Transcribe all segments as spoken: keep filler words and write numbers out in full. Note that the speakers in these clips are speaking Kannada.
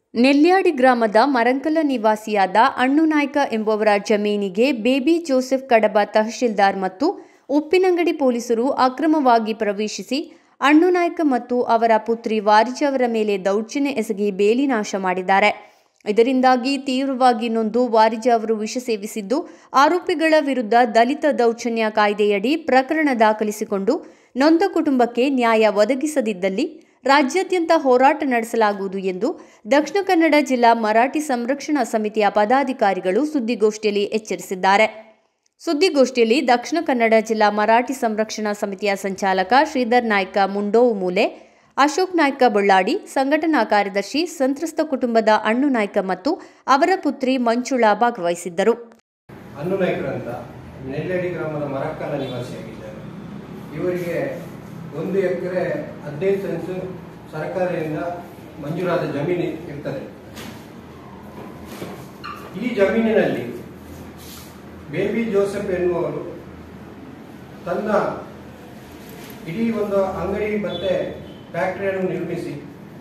ನೆಲ್ಯಾಡಿ ಗ್ರಾಮದ ಮರಂಕಲ ನಿವಾಸಿಯಾದ ಅಣ್ಣುನಾಯ್ಕ ಎಂಬುವರ ಜಮೀನಿಗೆ ಬೇಬಿ ಜೋಸೆಫ್ ಕಡಬ ತಹಶೀಲ್ದಾರ್ ಮತ್ತು ಉಪ್ಪಿನಂಗಡಿ ಪೊಲೀಸರು ಅಕ್ರಮವಾಗಿ ಪ್ರವೇಶಿಸಿ ಅಣ್ಣುನಾಯ್ಕ ಮತ್ತು ಅವರ ಪುತ್ರಿ ವಾರಿಜ ಅವರ ಮೇಲೆ ದೌರ್ಜನ್ಯ ಎಸಗಿ ಬೇಲಿ ನಾಶ ಮಾಡಿದ್ದಾರೆ. ಇದರಿಂದಾಗಿ ತೀವ್ರವಾಗಿ ನೊಂದು ವಾರಿಜ ಅವರು ವಿಷ ಸೇವಿಸಿದ್ದು, ಆರೋಪಿಗಳ ವಿರುದ್ಧ ದಲಿತ ದೌರ್ಜನ್ಯ ಕಾಯ್ದೆಯಡಿ ಪ್ರಕರಣ ದಾಖಲಿಸಿಕೊಂಡು ನೊಂದ ಕುಟುಂಬಕ್ಕೆ ನ್ಯಾಯ ಒದಗಿಸದಿದ್ದಲ್ಲಿ ರಾಜ್ಯಾದ್ಯಂತ ಹೋರಾಟ ನಡೆಸಲಾಗುವುದು ಎಂದು ದಕ್ಷಿಣ ಕನ್ನಡ ಜಿಲ್ಲಾ ಮರಾಠಿ ಸಂರಕ್ಷಣಾ ಸಮಿತಿಯ ಪದಾಧಿಕಾರಿಗಳು ಸುದ್ದಿಗೋಷ್ಠಿಯಲ್ಲಿ ಎಚ್ಚರಿಸಿದ್ದಾರೆ. ಸುದ್ದಿಗೋಷ್ಠಿಯಲ್ಲಿ ದಕ್ಷಿಣ ಕನ್ನಡ ಜಿಲ್ಲಾ ಮರಾಠಿ ಸಂರಕ್ಷಣಾ ಸಮಿತಿಯ ಸಂಚಾಲಕ ಶ್ರೀಧರ್ ನಾಯ್ಕ ಮುಂಡೋವು ಮೂಲೆ, ಅಶೋಕ್ ನಾಯ್ಕ ಬಳ್ಳಾಡಿ, ಸಂಘಟನಾ ಕಾರ್ಯದರ್ಶಿ, ಸಂತ್ರಸ್ತ ಕುಟುಂಬದ ಅಣ್ಣು ನಾಯ್ಕ ಮತ್ತು ಅವರ ಪುತ್ರಿ ಮಂಜುಳಾ ಭಾಗವಹಿಸಿದ್ದರು. ಅಣ್ಣು ನಾಯ್ಕರಂತ ನೆಲ್ಯಾಡಿ ಗ್ರಾಮದ ಮರಕ್ಕಲ ನಿವಾಸಿಯಾಗಿದ್ದಾರೆ. ಇವರಿಗೆ ಒಂದು ಎಕರೆ ಹದಿನೈದು ಸೆನ್ಸ್ ಸರ್ಕಾರದಿಂದ ಮಂಜೂರಾದ ಜಮೀನು ಇರ್ತದೆ. ಈ ಜಮೀನಿನಲ್ಲಿ ಬೇಬಿ ಜೋಸೆಫ್ ಎನ್ನುವರು ತನ್ನ ಇಡೀ ಒಂದು ಅಂಗಡಿ ಮತ್ತೆ ಫ್ಯಾಕ್ಟರಿಯನ್ನು ನಿರ್ಮಿಸಿ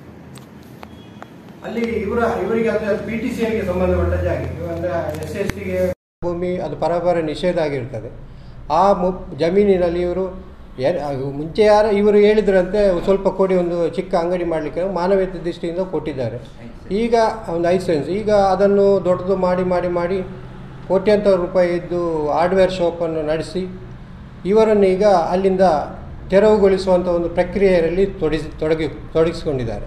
ಅಲ್ಲಿ ಇವರ ಇವರಿಗೆ ಅಂದ್ರೆ ಪಿ ಟಿ ಸಿ ಗೆ ಸಂಬಂಧಪಟ್ಟ ಜಾಗ, ಅಂದ್ರೆ ಎಸ್ ಎಸ್ ಟಿಗೆ ಭೂಮಿ ಅದು ಪರಪರ ನಿಷೇಧ ಆಗಿರ್ತದೆ. ಆ ಜಮೀನಿನಲ್ಲಿ ಇವರು ಮುಂಚೆ ಯಾರು ಇವರು ಹೇಳಿದ್ರಂತೆ ಸ್ವಲ್ಪ ಕೊಡಿ ಒಂದು ಚಿಕ್ಕ ಅಂಗಡಿ ಮಾಡಲಿಕ್ಕೆ ಮಾನವೀಯತೆ ದೃಷ್ಟಿಯಿಂದ ಕೊಟ್ಟಿದ್ದಾರೆ. ಈಗ ಒಂದು ಐದು ಸೆನ್ಸ್ ಈಗ ಅದನ್ನು ದೊಡ್ಡದು ಮಾಡಿ ಮಾಡಿ ಮಾಡಿ ಕೋಟ್ಯಾಂತರ ರೂಪಾಯಿ ಇದ್ದು ಹಾರ್ಡ್ವೇರ್ ಶಾಪನ್ನು ನಡೆಸಿ ಇವರನ್ನು ಈಗ ಅಲ್ಲಿಂದ ತೆರವುಗೊಳಿಸುವಂಥ ಒಂದು ಪ್ರಕ್ರಿಯೆಯಲ್ಲಿ ತೊಡಗಿಸಿ ತೊಡಗಿ ತೊಡಗಿಸಿಕೊಂಡಿದ್ದಾರೆ.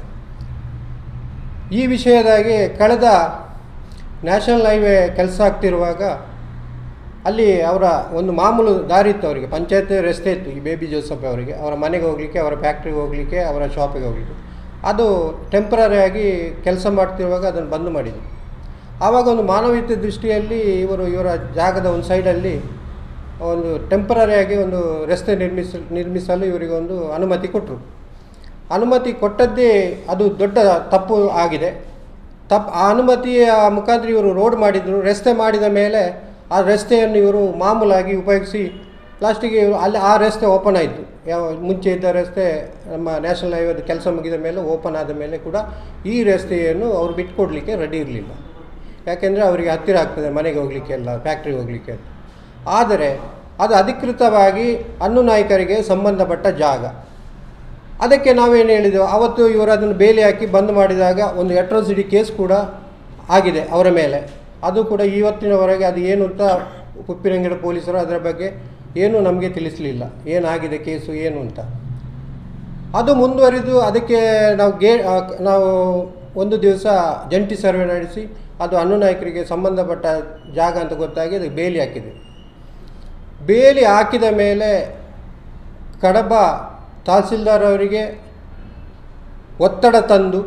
ಈ ವಿಷಯದಾಗಿ ಕಳೆದ ನ್ಯಾಷನಲ್ ಹೈವೇ ಕೆಲಸ ಆಗ್ತಿರುವಾಗ ಅಲ್ಲಿ ಅವರ ಒಂದು ಮಾಮೂಲು ದಾರಿ ಇತ್ತು, ಅವರಿಗೆ ಪಂಚಾಯತ್ ರಸ್ತೆ ಇತ್ತು. ಈ ಬೇಬಿ ಜೋಸೆಫ್ ಅವರಿಗೆ ಅವರ ಮನೆಗೆ ಹೋಗಲಿಕ್ಕೆ, ಅವರ ಫ್ಯಾಕ್ಟ್ರಿಗೆ ಹೋಗಲಿಕ್ಕೆ, ಅವರ ಶಾಪಿಗೆ ಹೋಗಲಿಕ್ಕೆ ಅದು ಟೆಂಪ್ರರಿಯಾಗಿ ಕೆಲಸ ಮಾಡ್ತಿರುವಾಗ ಅದನ್ನು ಬಂದ್ ಮಾಡಿದರು. ಆವಾಗ ಒಂದು ಮಾನವೀಯತೆ ದೃಷ್ಟಿಯಲ್ಲಿ ಇವರು ಇವರ ಜಾಗದ ಒಂದು ಸೈಡಲ್ಲಿ ಒಂದು ಟೆಂಪ್ರರಿಯಾಗಿ ಒಂದು ರಸ್ತೆ ನಿರ್ಮಿಸ ನಿರ್ಮಿಸಲು ಇವರಿಗೆ ಒಂದು ಅನುಮತಿ ಕೊಟ್ಟರು. ಅನುಮತಿ ಕೊಟ್ಟದ್ದೇ ಅದು ದೊಡ್ಡ ತಪ್ಪು ಆಗಿದೆ. ತಪ್ಪು ಆ ಅನುಮತಿಯ ಮುಖಾಂತರ ಇವರು ರೋಡ್ ಮಾಡಿದರು. ರಸ್ತೆ ಮಾಡಿದ ಮೇಲೆ ಆ ರಸ್ತೆಯನ್ನು ಇವರು ಮಾಮೂಲಾಗಿ ಉಪಯೋಗಿಸಿ ಲಾಸ್ಟಿಗೆ ಇವರು ಅಲ್ಲಿ ಆ ರಸ್ತೆ ಓಪನ್ ಆಯಿತು. ಯಾವ ಮುಂಚೆ ಇದ್ದ ರಸ್ತೆ ನಮ್ಮ ನ್ಯಾಷನಲ್ ಹೈವೇದ ಕೆಲಸ ಮುಗಿದ ಮೇಲೆ ಓಪನ್ ಆದ ಮೇಲೆ ಕೂಡ ಈ ರಸ್ತೆಯನ್ನು ಅವರು ಬಿಟ್ಕೊಡ್ಲಿಕ್ಕೆ ರೆಡಿ ಇರಲಿಲ್ಲ. ಯಾಕೆಂದರೆ ಅವರಿಗೆ ಹತ್ತಿರ ಆಗ್ತದೆ ಮನೆಗೆ ಹೋಗಲಿಕ್ಕೆ ಎಲ್ಲ, ಫ್ಯಾಕ್ಟ್ರಿಗೆ ಹೋಗಲಿಕ್ಕೆ. ಆದರೆ ಅದು ಅಧಿಕೃತವಾಗಿ ಅಣ್ಣು ನಾಯ್ಕರಿಗೆ ಸಂಬಂಧಪಟ್ಟ ಜಾಗ. ಅದಕ್ಕೆ ನಾವೇನು ಹೇಳಿದೆವು, ಅವತ್ತು ಇವರು ಅದನ್ನು ಬೇಲಿ ಹಾಕಿ ಬಂದ್ ಮಾಡಿದಾಗ ಒಂದು ಅಟ್ರಾಸಿಟಿ ಕೇಸ್ ಕೂಡ ಆಗಿದೆ ಅವರ ಮೇಲೆ. ಅದು ಕೂಡ ಇವತ್ತಿನವರೆಗೆ ಅದು ಏನು ಅಂತ ಉಪ್ಪಿನಂಗಡಿ ಪೊಲೀಸರು ಅದರ ಬಗ್ಗೆ ಏನೂ ನಮಗೆ ತಿಳಿಸಲಿಲ್ಲ, ಏನಾಗಿದೆ ಕೇಸು ಏನು ಅಂತ. ಅದು ಮುಂದುವರಿದು ಅದಕ್ಕೆ ನಾವು ಗೇ ನಾವು ಒಂದು ದಿವಸ ಜಂಟಿ ಸರ್ವೆ ನಡೆಸಿ ಅದು ಅಣ್ಣು ನಾಯ್ಕರಿಗೆ ಸಂಬಂಧಪಟ್ಟ ಜಾಗ ಅಂತ ಗೊತ್ತಾಗಿ ಅದಕ್ಕೆ ಬೇಲಿ ಹಾಕಿದೆ. ಬೇಲಿ ಹಾಕಿದ ಮೇಲೆ ಕಡಬ ತಹಸೀಲ್ದಾರ್ ಅವರಿಗೆ ಒತ್ತಡ ತಂದು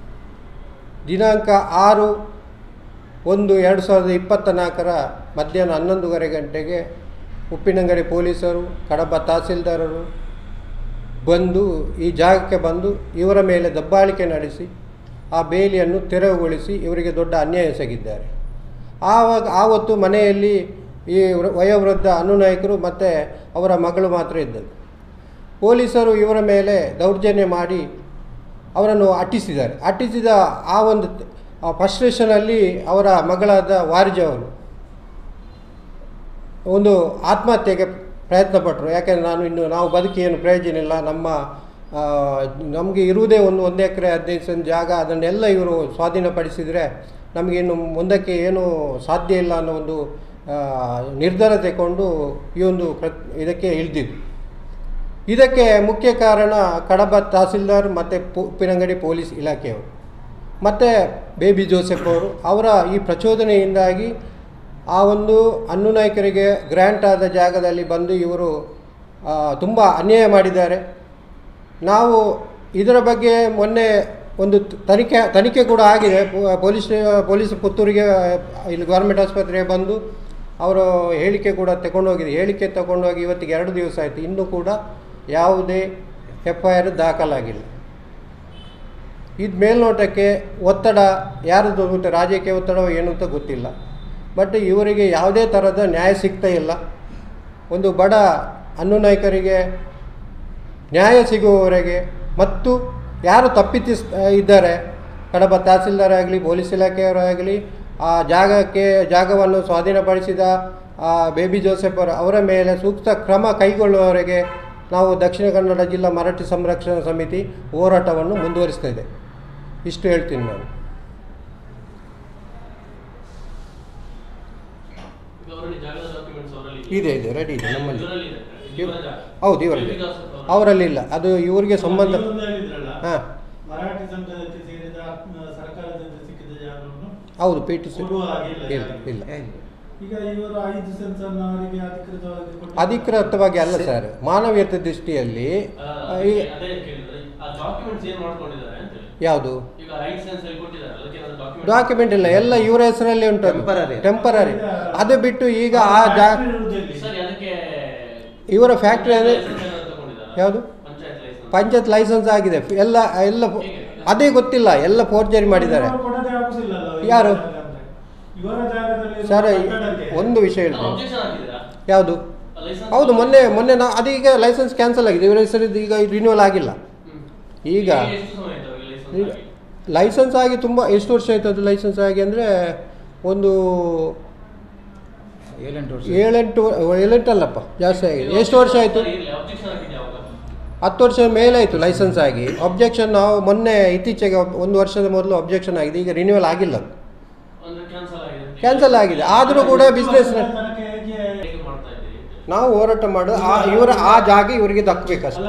ದಿನಾಂಕ ಆರು ಒಂದು ಎರಡು ಸಾವಿರದ ಇಪ್ಪತ್ತ ನಾಲ್ಕರ ಮಧ್ಯಾಹ್ನ ಹನ್ನೊಂದೂವರೆ ಗಂಟೆಗೆ ಉಪ್ಪಿನಂಗಡಿ ಪೊಲೀಸರು, ಕಡಬ ತಹಸೀಲ್ದಾರರು ಬಂದು ಈ ಜಾಗಕ್ಕೆ ಬಂದು ಇವರ ಮೇಲೆ ದಬ್ಬಾಳಿಕೆ ನಡೆಸಿ ಆ ಬೇಲಿಯನ್ನು ತೆರವುಗೊಳಿಸಿ ಇವರಿಗೆ ದೊಡ್ಡ ಅನ್ಯಾಯ ಎಸಗಿದ್ದಾರೆ. ಆವಾಗ ಆವತ್ತು ಮನೆಯಲ್ಲಿ ಈ ವಯೋವೃದ್ಧ ಅಣ್ಣು ನಾಯ್ಕರು ಮತ್ತು ಅವರ ಮಗಳು ಮಾತ್ರ ಇದ್ದದ್ದು. ಪೊಲೀಸರು ಇವರ ಮೇಲೆ ದೌರ್ಜನ್ಯ ಮಾಡಿ ಅವರನ್ನು ಅಟ್ಟಿಸಿದ್ದಾರೆ. ಅಟ್ಟಿಸಿದ ಆ ಒಂದು ಫ್ರಸ್ಟ್ರೇಷನಲ್ಲಿ ಅವರ ಮಗಳಾದ ವಾರಿಜ ಅವರು ಒಂದು ಆತ್ಮಹತ್ಯೆಗೆ ಪ್ರಯತ್ನ ಪಟ್ಟರು. ಯಾಕೆಂದರೆ ನಾನು ಇನ್ನು ನಾವು ಬದುಕಿ ಏನು ಪ್ರಯೋಜನ ಇಲ್ಲ, ನಮ್ಮ ನಮಗೆ ಇರುವುದೇ ಒಂದು ಒಂದು ಎಕರೆ ಹದಿನೈದು ಸೆಂಟ್ ಜಾಗ, ಅದನ್ನೆಲ್ಲ ಇವರು ಸ್ವಾಧೀನಪಡಿಸಿದರೆ ನಮಗಿನ್ನು ಮುಂದಕ್ಕೆ ಏನೂ ಸಾಧ್ಯ ಇಲ್ಲ ಅನ್ನೋ ಒಂದು ನಿರ್ಧಾರ ತಗೊಂಡು ಈ ಒಂದು ಪ್ರ ಇದಕ್ಕೆ ಇಳಿದಿದ್ದು. ಇದಕ್ಕೆ ಮುಖ್ಯ ಕಾರಣ ಕಡಬ ತಹಸೀಲ್ದಾರ್ ಮತ್ತು ಉಪ್ಪಿನಂಗಡಿ ಪೊಲೀಸ್ ಇಲಾಖೆಯವರು ಮತ್ತು ಬೇಬಿ ಜೋಸೆಫ್ ಅವರು. ಅವರ ಈ ಪ್ರಚೋದನೆಯಿಂದಾಗಿ ಆ ಒಂದು ಅಣ್ಣು ನಾಯ್ಕರಿಗೆ ಗ್ರ್ಯಾಂಟ್ ಆದ ಜಾಗದಲ್ಲಿ ಬಂದು ಇವರು ತುಂಬ ಅನ್ಯಾಯ ಮಾಡಿದ್ದಾರೆ. ನಾವು ಇದರ ಬಗ್ಗೆ ಮೊನ್ನೆ ಒಂದು ತನಿಖೆ ತನಿಖೆ ಕೂಡ ಆಗಿದೆ. ಪೊಲೀಸ್ ಪೊಲೀಸ್ ಪುತ್ತೂರಿಗೆ ಇಲ್ಲಿ ಗೌರ್ಮೆಂಟ್ ಆಸ್ಪತ್ರೆಗೆ ಬಂದು ಅವರು ಹೇಳಿಕೆ ಕೂಡ ತಗೊಂಡೋಗಿದೆ. ಹೇಳಿಕೆ ತಗೊಂಡೋಗಿ ಇವತ್ತಿಗೆ ಎರಡು ದಿವಸ ಆಯಿತು, ಇನ್ನೂ ಕೂಡ ಯಾವುದೇ ಎಫ್ ಐ ಆರ್ ದಾಖಲಾಗಿಲ್ಲ. ಇದು ಮೇಲ್ನೋಟಕ್ಕೆ ಒತ್ತಡ ಯಾರದ್ದು ಗೊತ್ತು, ರಾಜಕೀಯ ಒತ್ತಡ ಏನು ಅಂತ ಗೊತ್ತಿಲ್ಲ. ಬಟ್ ಇವರಿಗೆ ಯಾವುದೇ ಥರದ ನ್ಯಾಯ ಸಿಗ್ತಾ ಇಲ್ಲ. ಒಂದು ಬಡ ಅಣ್ಣು ನಾಯ್ಕರಿಗೆ ನ್ಯಾಯ ಸಿಗುವವರೆಗೆ ಮತ್ತು ಯಾರು ತಪ್ಪಿತಿಸ್ ಇದ್ದಾರೆ ಕಡಬ ತಹಸೀಲ್ದಾರ್ ಆಗಲಿ ಪೊಲೀಸ್ ಇಲಾಖೆಯವರಾಗಲಿ ಆ ಜಾಗಕ್ಕೆ ಜಾಗವನ್ನು ಸ್ವಾಧೀನಪಡಿಸಿದ ಆ ಬೇಬಿ ಜೋಸೆಫ್ ಅವರ ಮೇಲೆ ಸೂಕ್ತ ಕ್ರಮ ಕೈಗೊಳ್ಳುವವರೆಗೆ ನಾವು ದಕ್ಷಿಣ ಕನ್ನಡ ಜಿಲ್ಲಾ ಮರಾಠಿ ಸಂರಕ್ಷಣಾ ಸಮಿತಿ ಹೋರಾಟವನ್ನು ಮುಂದುವರಿಸ್ತಾ ಇದೆ. ಇಷ್ಟು ಹೇಳ್ತೀನಿ ನಾನು. ಇದೆ ಇದೆ ರೆಡಿ ಇದೆ ನಮ್ಮಲ್ಲಿ. ಹೌದು ಇವರಲ್ಲಿ ಅವರಲ್ಲಿ ಇಲ್ಲ, ಅದು ಇವರಿಗೆ ಸಂಬಂಧ. ಹಾಂ ಹೌದು ಪಿ ಟಿ ಸಿ ಇಲ್ಲ ಇಲ್ಲ ಅಧಿಕೃತವಾಗಿ ಅಲ್ಲ ಸರ್, ಮಾನವೀಯತೆ ದೃಷ್ಟಿಯಲ್ಲಿ. ಯಾವುದು ಡಾಕ್ಯುಮೆಂಟ್ ಇಲ್ಲ, ಎಲ್ಲ ಇವರ ಹೆಸರಲ್ಲಿ ಉಂಟು, ಟೆಂಪರರಿ. ಅದು ಬಿಟ್ಟು ಈಗ ಆ ಜಾ ಇವರ ಫ್ಯಾಕ್ಟ್ರಿ ಅಂದರೆ ಯಾವುದು ಪಂಚಾಯತ್ ಲೈಸೆನ್ಸ್ ಆಗಿದೆ ಎಲ್ಲ ಎಲ್ಲ ಅದೇ ಗೊತ್ತಿಲ್ಲ, ಎಲ್ಲ ಫೋರ್ಜರಿ ಮಾಡಿದ್ದಾರೆ. ಯಾರು ಸರ್ ಒಂದು ವಿಷಯ ಹೇಳ್ತೀನಿ. ಯಾವುದು ಹೌದು ಮೊನ್ನೆ ಮೊನ್ನೆ ನಾ ಅದೀಗ ಲೈಸೆನ್ಸ್ ಕ್ಯಾನ್ಸಲ್ ಆಗಿದೆ, ಇವರ ಹೆಸರಿದ್ದು ಈಗ ರಿನ್ಯೂವಲ್ ಆಗಿಲ್ಲ. ಈಗ ಲೈಸೆನ್ಸ್ ಆಗಿ ತುಂಬ ಎಷ್ಟು ವರ್ಷ ಆಯ್ತು ಅದು ಲೈಸೆನ್ಸ್ ಆಗಿ ಅಂದರೆ ಒಂದು ಏಳೆಂಟು ಏಳೆಂಟು ಅಲ್ಲಪ್ಪ ಜಾಸ್ತಿ ಆಗಿದೆ. ಎಷ್ಟು ವರ್ಷ ಆಯಿತು? ಹತ್ತು ವರ್ಷ ಮೇಲೆ ಆಯಿತು ಲೈಸೆನ್ಸ್ ಆಗಿ. ಅಬ್ಜೆಕ್ಷನ್ ನಾವು ಮೊನ್ನೆ ಇತ್ತೀಚೆಗೆ ಒಂದು ವರ್ಷದ ಮೊದಲು ಅಬ್ಜೆಕ್ಷನ್ ಆಗಿದೆ, ಈಗ ರಿನ್ಯೂವಲ್ ಆಗಿಲ್ಲ, ಕ್ಯಾನ್ಸಲ್ ಆಗಿದೆ. ಆದರೂ ಕೂಡ ಬಿಸ್ನೆಸ್ ನಾವು ಹೋರಾಟ ಮಾಡು ಆ ಇವರ ಆ ಜಾಗ ಇವರಿಗೆ ದಕ್ಕಬೇಕಷ್ಟೆ.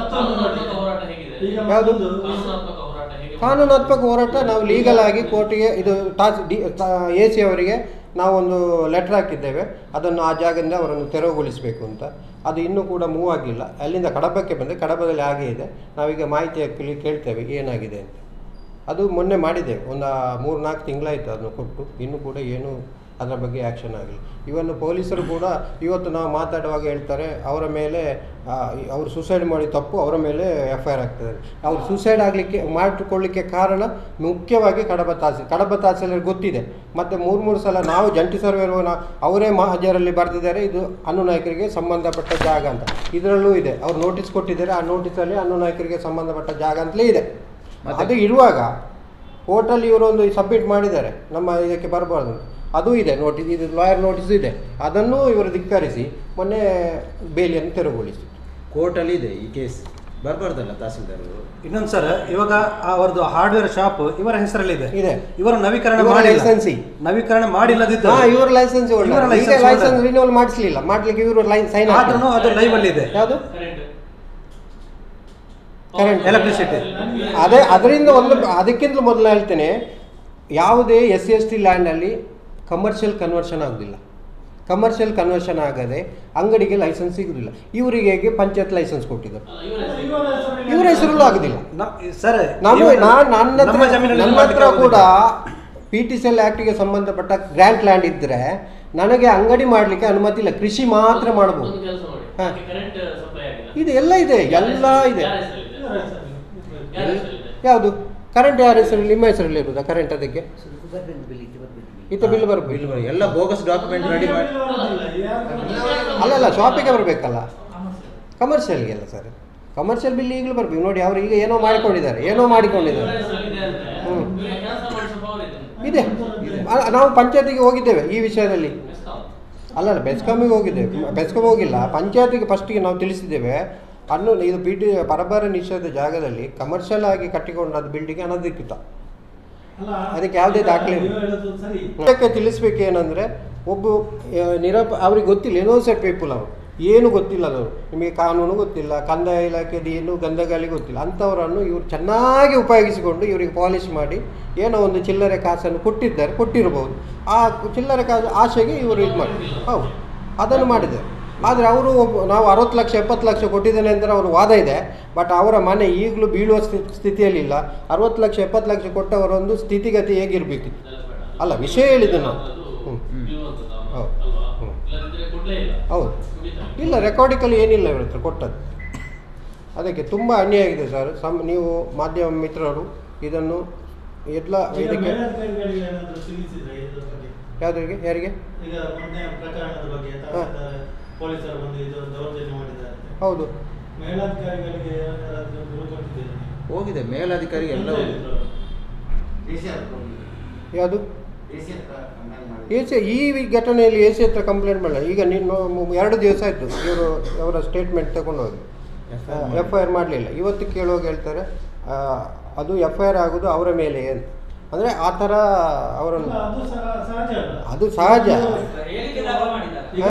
ಯಾವುದು ಕಾನೂನಾತ್ಮಕ ಹೋರಾಟ? ನಾವು ಲೀಗಲ್ ಆಗಿ ಕೋರ್ಟಿಗೆ ಇದು ಟಾಸ್ ಡಿ ಎ ಸಿ ಅವರಿಗೆ ನಾವೊಂದು ಲೆಟ್ರ್ ಹಾಕಿದ್ದೇವೆ, ಅದನ್ನು ಆ ಜಾಗದಿಂದ ಅವರನ್ನು ತೆರವುಗೊಳಿಸಬೇಕು ಅಂತ. ಅದು ಇನ್ನೂ ಕೂಡ ಮೂವ್ ಆಗಿಲ್ಲ. ಅಲ್ಲಿಂದ ಕಡಬಕ್ಕೆ ಬಂದರೆ ಕಡಬದಲ್ಲಿ ಹಾಗೇ ಇದೆ. ನಾವೀಗ ಮಾಹಿತಿ ಹಾಕಿ ಕೇಳ್ತೇವೆ ಏನಾಗಿದೆ ಅಂತ. ಅದು ಮೊನ್ನೆ ಮಾಡಿದ್ದೇವೆ, ಒಂದು ಮೂರು ನಾಲ್ಕು ತಿಂಗಳಾಯಿತು ಅದನ್ನು ಕೊಟ್ಟು, ಇನ್ನೂ ಕೂಡ ಏನು ಅದರ ಬಗ್ಗೆ ಆ್ಯಕ್ಷನ್ ಆಗಲಿ. ಇವನ್ನು ಪೊಲೀಸರು ಕೂಡ ಇವತ್ತು ನಾವು ಮಾತಾಡುವಾಗ ಹೇಳ್ತಾರೆ ಅವರ ಮೇಲೆ ಅವರು ಸೂಸೈಡ್ ಮಾಡಿ ತಪ್ಪು, ಅವರ ಮೇಲೆ ಎಫ್ ಐ ಆರ್ ಆಗ್ತದೆ. ಅವರು ಸೂಸೈಡ್ ಆಗಲಿಕ್ಕೆ ಮಾಡಿಕೊಳ್ಳಿಕ್ಕೆ ಕಾರಣ ಮುಖ್ಯವಾಗಿ ಕಡಬ ತಹಸೀಲ್ ಕಡಬ ತಹಸೀಲ್ದಾರ್ ಗೊತ್ತಿದೆ. ಮತ್ತು ಮೂರು ಮೂರು ಸಲ ನಾವು ಜಂಟಿ ಸರ್ವೇರ್ವನ ಅವರೇ ಮಹಾಜರಲ್ಲಿ ಬರೆದಿದ್ದಾರೆ, ಇದು ಅನ್ನು ನಾಯಕರಿಗೆ ಸಂಬಂಧಪಟ್ಟ ಜಾಗ ಅಂತ. ಇದರಲ್ಲೂ ಇದೆ, ಅವ್ರು ನೋಟಿಸ್ ಕೊಟ್ಟಿದ್ದಾರೆ, ಆ ನೋಟಿಸಲ್ಲಿ ಅನ್ನು ನಾಯಕರಿಗೆ ಸಂಬಂಧಪಟ್ಟ ಜಾಗ ಅಂತಲೇ ಇದೆ. ಅದು ಇರುವಾಗ ಕೋರ್ಟಲ್ಲಿ ಇವರೊಂದು ಸಬ್ಮಿಟ್ ಮಾಡಿದ್ದಾರೆ, ನಮ್ಮ ಇದಕ್ಕೆ ಬರಬಾರ್ದು, ಅದು ಇದೆ ನೋಟಿಸ್, ಇದು ಲಾಯರ್ ನೋಟಿಸ್ ಇದೆ. ಅದನ್ನು ಇವರು ಧಿಕ್ಕರಿಸಿ ಮೊನ್ನೆ ಬೇಲಿಯನ್ನು ತೆರವುಗೊಳಿಸಿ ಕೋರ್ಟಲ್ಲಿ ಇದೆ ಈ ಕೇಸ್, ಬರಬಾರ್ದಲ್ಲ ತಹಸೀಲ್ದಾರರು. ಇನ್ನೊಂದು ಸರ್, ಇವಾಗ ಅವರದ್ದು ಹಾರ್ಡ್ವೇರ್ ಶಾಪ್ ಇವರ ಹೆಸರಲ್ಲಿ ಇದೆ ಇದೆ ಇವರು ನವೀಕರಣ ಲೈಸೆನ್ಸ್ ನವೀಕರಣ ಮಾಡಿಲ್ಲದಿದ್ದ ಇವ್ರ ಲೈಸೆನ್ಸ್ ಲೈಸೆನ್ಸ್ ರಿನ್ಯೂವಲ್ ಮಾಡಿಸಲಿಲ್ಲ, ಮಾಡ್ಲಿಕ್ಕೆ ಇವರು ಸೈನ್ ಆದ್ರೂ ಅದು ಲೈವ್ ಅಲ್ಲಿ ಇದೆ. ಯಾವುದು ಕರೆಂಟ್ ಎಲೆಕ್ಟ್ರಿಸಿಟಿ. ಅದೇ ಅದರಿಂದ ಒಂದು ಅದಕ್ಕಿಂತಲೂ ಮೊದಲು ಹೇಳ್ತೇನೆ, ಯಾವುದೇ ಎಸ್ ಸಿ ಎಸ್ ಟಿ ಲ್ಯಾಂಡಲ್ಲಿ ಕಮರ್ಷಿಯಲ್ ಕನ್ವರ್ಷನ್ ಆಗೋದಿಲ್ಲ. ಕಮರ್ಷಿಯಲ್ ಕನ್ವರ್ಷನ್ ಆಗದೆ ಅಂಗಡಿಗೆ ಲೈಸೆನ್ಸ್ ಸಿಗುದಿಲ್ಲ. ಇವರಿಗೆ ಹೇಗೆ ಪಂಚಾಯತ್ ಲೈಸೆನ್ಸ್ ಕೊಟ್ಟಿದ್ದಾರೆ, ಇವರ ಹೆಸರಲ್ಲೂ ಆಗುದಿಲ್ಲ. ಸರ್ ನಮ್ಮ ನನ್ನ ಹತ್ರ ಕೂಡ ಪಿ ಟಿ ಸಿ ಎಲ್ ಆ್ಯಕ್ಟಿಗೆ ಸಂಬಂಧಪಟ್ಟ ಗ್ರ್ಯಾಂಟ್ ಲ್ಯಾಂಡ್ ಇದ್ದರೆ ನನಗೆ ಅಂಗಡಿ ಮಾಡಲಿಕ್ಕೆ ಅನುಮತಿ ಇಲ್ಲ, ಕೃಷಿ ಮಾತ್ರ ಮಾಡಬಹುದು. ಹಾಂ ಇದೆ, ಎಲ್ಲ ಇದೆ, ಎಲ್ಲ ಇದೆ. ಯಾವುದು ಕರೆಂಟ್ ಯಾರ ಹೆಸರಲ್ಲಿ? ನಿಮ್ಮ ಹೆಸರಲ್ಲಿ ಇರುವುದಾ ಕರೆಂಟ್? ಅದಕ್ಕೆ ಇತ್ತ ಬಿಲ್ ಬರಬೇಕು, ಎಲ್ಲ ಬೋಗಸ್ ಡಾಕ್ಯುಮೆಂಟ್ ರೆಡಿ ಮಾಡಿ. ಅಲ್ಲ ಅಲ್ಲ ಶಾಪಿಗೆ ಬರಬೇಕಲ್ಲ, ಕಮರ್ಷಿಯಲ್ಗೆಲ್ಲ ಸರ್. ಕಮರ್ಷಿಯಲ್ ಬಿಲ್ ಈಗಲೂ ಬರಬೇಕು. ನೋಡಿ ಅವರು ಈಗ ಏನೋ ಮಾಡಿಕೊಂಡಿದ್ದಾರೆ, ಏನೋ ಮಾಡಿಕೊಂಡಿದ್ದಾರೆ. ಹ್ಞೂ ಇದೆ. ನಾವು ಪಂಚಾಯತಿಗೆ ಹೋಗಿದ್ದೇವೆ ಈ ವಿಷಯದಲ್ಲಿ. ಅಲ್ಲಲ್ಲ ಬೆಸ್ಕಾಮಿಗೆ ಹೋಗಿದ್ದೇವೆ, ಬೆಸ್ಕಾಮ್ ಹೋಗಿಲ್ಲ, ಪಂಚಾಯತಿಗೆ ಫಸ್ಟಿಗೆ ನಾವು ತಿಳಿಸಿದ್ದೇವೆ. ಅನ್ನು ಇದು ಪಿ ಟಿ ಪರಬಾರ ನಿಷೇಧ ಜಾಗದಲ್ಲಿ ಕಮರ್ಷಿಯಲ್ ಆಗಿ ಕಟ್ಟಿಕೊಂಡದ್ದು ಬಿಲ್ಡಿಂಗ್ ಅನಧಿಕೃತ, ಅದಕ್ಕೆ ಯಾವುದೇ ದಾಖಲೆ ಅದಕ್ಕೆ ತಿಳಿಸ್ಬೇಕೇನೆಂದರೆ ಒಬ್ಬ ನಿರಪ ಅವ್ರಿಗೆ ಗೊತ್ತಿಲ್ಲ, ಇನ್ನೋಸೆಂಟ್ ಪೀಪಲ್ ಅವರು, ಏನು ಗೊತ್ತಿಲ್ಲ ಅವರು, ನಿಮಗೆ ಕಾನೂನು ಗೊತ್ತಿಲ್ಲ, ಕಂದಾಯ ಇಲಾಖೆದು ಏನು ಗಂಧಗಾಲಿ ಗೊತ್ತಿಲ್ಲ, ಅಂಥವರನ್ನು ಇವರು ಚೆನ್ನಾಗಿ ಉಪಯೋಗಿಸಿಕೊಂಡು ಇವರಿಗೆ ಪಾಲಿಷ್ ಮಾಡಿ ಏನೋ ಒಂದು ಚಿಲ್ಲರೆ ಕಾಸನ್ನು ಕೊಟ್ಟಿದ್ದಾರೆ, ಕೊಟ್ಟಿರ್ಬೋದು. ಆ ಚಿಲ್ಲರೆ ಕಾಸು ಆಶೆಗೆ ಇವರು ಇದು ಮಾಡಿ ಹೌದು ಅದನ್ನು ಮಾಡಿದ್ದಾರೆ. ಆದರೆ ಅವರು ನಾವು ಅರವತ್ತು ಲಕ್ಷ ಎಪ್ಪತ್ತು ಲಕ್ಷ ಕೊಟ್ಟಿದ್ದೇನೆ ಅಂತ ಅವರು ವಾದ ಇದೆ. ಬಟ್ ಅವರ ಮನೆ ಈಗಲೂ ಬೀಳುವ ಸ್ಥಿತಿಯಲ್ಲಿಲ್ಲ. ಅರವತ್ತು ಲಕ್ಷ ಎಪ್ಪತ್ತು ಲಕ್ಷ ಕೊಟ್ಟವರೊಂದು ಸ್ಥಿತಿಗತಿ ಹೇಗಿರಬೇಕಿತ್ತು ಅಲ್ಲ, ವಿಷಯ ಹೇಳಿದ್ದು ನಾವು. ಹ್ಞೂ ಹೌದು ಹ್ಞೂ ಹೌದು ಇಲ್ಲ, ರೆಕಾರ್ಡಿಕಲ್ಲಿ ಏನಿಲ್ಲ ಇವ್ರ ಹತ್ರ ಕೊಟ್ಟದ್ದು. ಅದಕ್ಕೆ ತುಂಬ ಅನ್ಯಾಯ ಆಗಿದೆ ಸರ್. ಸಮ್ ನೀವು ಮಾಧ್ಯಮ ಮಿತ್ರರು ಇದನ್ನು ಎಲ್ಲ ಇದಕ್ಕೆ ಯಾವುದರಿಗೆ ಯಾರಿಗೆ ಹಾಂ ಹೌದು ಹೋಗಿದೆ ಮೇಲಾಧಿಕಾರಿಗೆ ಎಲ್ಲ ಯಾವುದು ಎ ಸಿ ಈ ಘಟನೆಯಲ್ಲಿ ಎ ಸಿ ಹತ್ರ ಕಂಪ್ಲೇಂಟ್ ಮಾಡಲ್ಲ. ಈಗ ನೀನು ಎರಡು ದಿವಸ ಆಯಿತು ಇವರು ಅವರ ಸ್ಟೇಟ್ಮೆಂಟ್ ತಗೊಂಡೋಗಿ ಎಫ್ ಐ ಆರ್ ಮಾಡಲಿಲ್ಲ. ಇವತ್ತು ಕೇಳುವಾಗ ಹೇಳ್ತಾರೆ ಅದು ಎಫ್ ಐ ಆರ್ ಆಗೋದು ಅವರ ಮೇಲೆ ಅಂತ. ಅಂದರೆ ಆ ಥರ ಅವರನ್ನು ಅದು ಸಹಜ